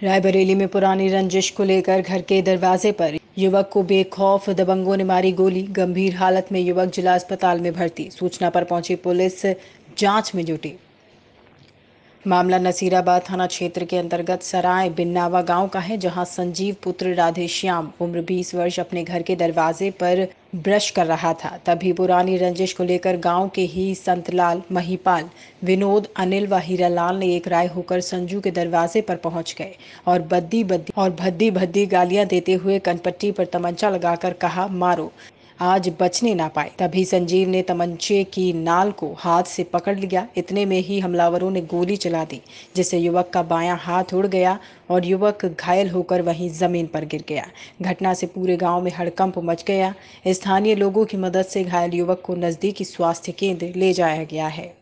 रायबरेली में पुरानी रंजिश को लेकर घर के दरवाजे पर युवक को बेखौफ दबंगों ने मारी गोली। गंभीर हालत में युवक जिला अस्पताल में भर्ती। सूचना पर पहुंची पुलिस जांच में जुटी। मामला नसीराबाद थाना क्षेत्र के अंतर्गत सराय बिन्नावा गांव का है, जहां संजीव पुत्र राधेश्याम उम्र 20 वर्ष अपने घर के दरवाजे पर ब्रश कर रहा था। तभी पुरानी रंजिश को लेकर गांव के ही संतलाल, महिपाल, विनोद, अनिल व हीरालाल ने एक राय होकर संजू के दरवाजे पर पहुंच गए और भद्दी भद्दी गालियां देते हुए कनपट्टी पर तमंचा लगाकर कहा, मारो, आज बचने ना पाए। तभी संजीव ने तमंचे की नाल को हाथ से पकड़ लिया। इतने में ही हमलावरों ने गोली चला दी, जिससे युवक का बायां हाथ उड़ गया और युवक घायल होकर वहीं जमीन पर गिर गया। घटना से पूरे गांव में हड़कंप मच गया। स्थानीय लोगों की मदद से घायल युवक को नजदीकी स्वास्थ्य केंद्र ले जाया गया है।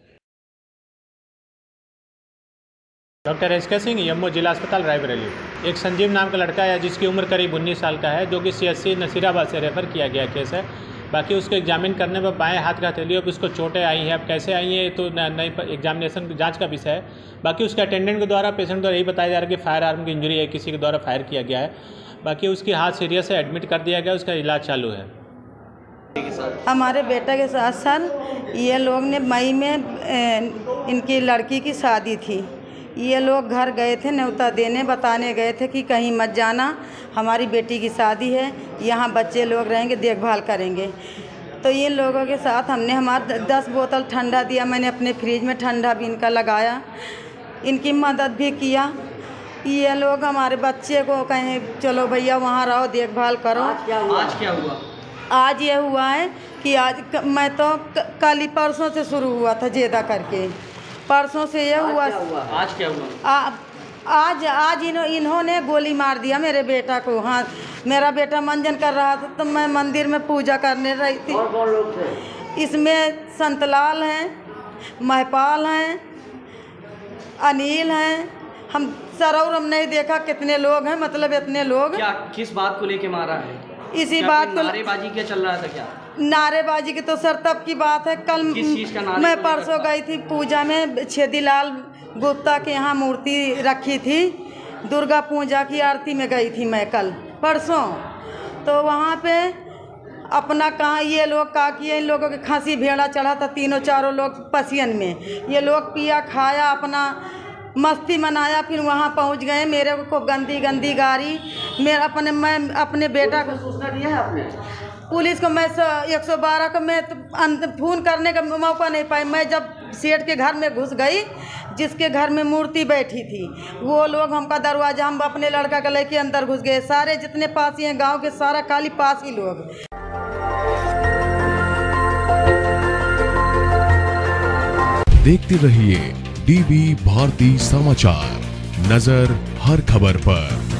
डॉक्टर एस के सिंह, यम्मो जिला अस्पताल रायबरेली। एक संजीव नाम का लड़का है जिसकी उम्र करीब 19 साल का है, जो कि CSC नसीराबाद से रेफ़र किया गया केस है। बाकी उसको एग्जामिन करने में बाएं हाथ का हथेली अब उसको चोटें आई हैं। अब कैसे आई हैं तो नई एग्जामिनेशन जांच का विषय है। बाकी उसके अटेंडेंट के द्वारा, पेशेंट द्वारा यही बताया जा रहा है कि फायर आर्म की इंजरी है, किसी के द्वारा फायर किया गया है। बाकी उसकी हाथ सीरियस है, एडमिट कर दिया गया, उसका इलाज चालू है। हमारे बेटा के साथ साथ ये लोग ने मई में इनकी लड़की की शादी थी। ये लोग घर गए थे, न्योता देने बताने गए थे कि कहीं मत जाना, हमारी बेटी की शादी है, यहाँ बच्चे लोग रहेंगे, देखभाल करेंगे। तो इन लोगों के साथ हमने हमारा 10 बोतल ठंडा दिया। मैंने अपने फ्रिज में ठंडा भी इनका लगाया, इनकी मदद भी किया। ये लोग हमारे बच्चे को कहें चलो भैया वहाँ रहो, देखभाल करो। आज क्या हुआ? आज ये हुआ है कि आज मैं तो कल ही परसों से शुरू हुआ था जेदा करके, परसों से ये हुआ। आज क्या हुआ? आज इन्होंने गोली मार दिया मेरे बेटा को। हाँ, मेरा बेटा मंजन कर रहा था तो मैं मंदिर में पूजा करने रही थी। और कौन लोग थे? इसमें संतलाल हैं, महिपाल हैं, अनिल हैं। हम सरौर हम नहीं देखा कितने लोग हैं, मतलब इतने लोग। क्या किस बात को लेके मारा है? इसी बात को। नारेबाजी क्या चल रहा था? क्या नारेबाजी की तो सर तब की बात है। कल मैं परसों गई थी पूजा में, छेदीलाल गुप्ता के यहाँ मूर्ति रखी थी, दुर्गा पूजा की आरती में गई थी मैं कल परसों। तो वहाँ पे अपना कहाँ ये लोग का किए, इन लोगों के खांसी भेड़ा चढ़ा था, तीनों चारों लोग पसियन में। ये लोग पिया खाया, अपना मस्ती मनाया, फिर वहाँ पहुँच गए। मेरे को गंदी गंदी गाड़ी, मैं अपने बेटा को सूचना दिया है आपने? पुलिस को मैं 112 को मैं तो फ़ोन करने का मौका नहीं पाई। मैं जब सेठ के घर में घुस गई, जिसके घर में मूर्ति बैठी थी, वो लोग हमका दरवाजा, हम अपने लड़का का लेके अंदर घुस गए। सारे जितने पासी हैं गांव के, सारा खाली पासी लोग। देखते रहिए DB भारती समाचार, नजर हर खबर पर।